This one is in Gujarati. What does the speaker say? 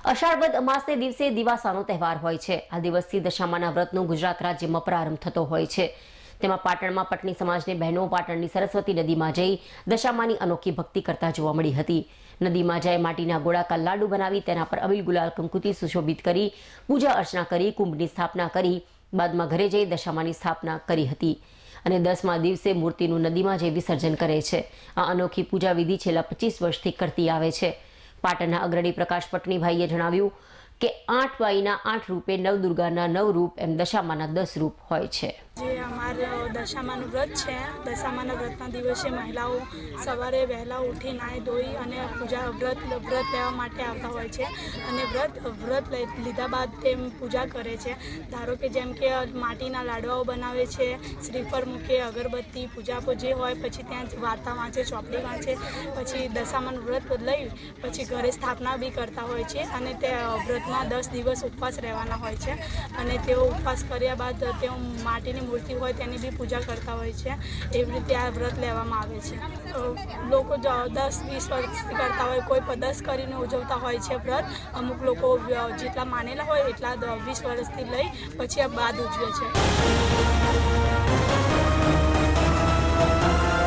અષાઢ વદ અમાસને દિવસે દિવાસાનો તહેવાર હોય છે। આ દિવસથી દશામાના વ્રતનો ગુજરાત રાજ્યમાં પ્રારંભ થતો હોય છે। તેમાં પાટણમાં પટની સમાજની બહેનો પાટણની સરસ્વતી નદીમાં જઈ દશામાની અનોખી ભક્તિ કરતા જોવા મળી હતી। નદીમાં જઈ માટીના ગોળાકાર લાડુ બનાવી તેના પર અબીલ ગુલાલ કંકુથી સુશોભિત કરી પૂજા અર્ચના કરી કુંભની સ્થાપના કરી બાદમાં ઘરે જઈ દશામાની સ્થાપના કરી હતી અને 10મા દિવસે મૂર્તિનું નદીમાં જઈ વિસર્જન કરે છે। આ અનોખી પૂજા વિધિ છેલ્લા 25 વર્ષથી કરતી આવે છે। પાટણના અગ્રણી પ્રકાશ પટણીભાઈએ જણાવ્યું કે 8 બાઈના 8 રૂપે નવદુર્ગાના 9 રૂપ એમ દશામાના 10 રૂપ હોય છે। જે અમારું દશામાનું વ્રત છે, દશામાના વ્રતના દિવસે મહિલાઓ સવારે વહેલા ઉઠી નાહી ધોઈ અને વ્રત લેવા માટે આવતા હોય છે અને વ્રત લીધા બાદ તે પૂજા કરે છે। ધારો કે જેમ કે માટીના લાડવાઓ બનાવે છે, શ્રીફળ મૂકે, અગરબત્તી, પૂજા જે હોય, પછી ત્યાં વાર્તા વાંચે, ચોપડી વાંચે, પછી દશામાનું વ્રત લઈ પછી ઘરે સ્થાપના બી કરતા હોય છે અને તે વ્રતમાં 10 દિવસ ઉપવાસ રહેવાના હોય છે અને તેઓ ઉપવાસ કર્યા બાદ તેઓ માટીની મૂર્તિ હોય તેની બી પૂજા કરતા હોય છે। એવી રીતે આ વ્રત લેવામાં આવે છે। લોકો 10-20 વર્ષથી કરતા હોય, કોઈ 10 કરીને ઉજવતા હોય છે વ્રત। અમુક લોકો જેટલા માનેલા હોય એટલા 20 વર્ષથી લઈ પછી આ બાદ ઉજવે છે।